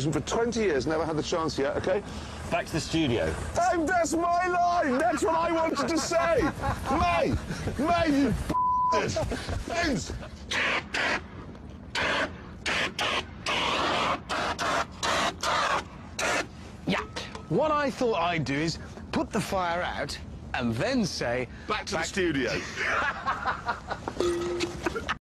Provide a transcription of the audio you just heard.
For 20 years, never had the chance yet, OK? Back to the studio. That's my line! That's what I wanted to say! May, you James! Yeah, what I thought I'd do is put the fire out and then say... Back to the studio.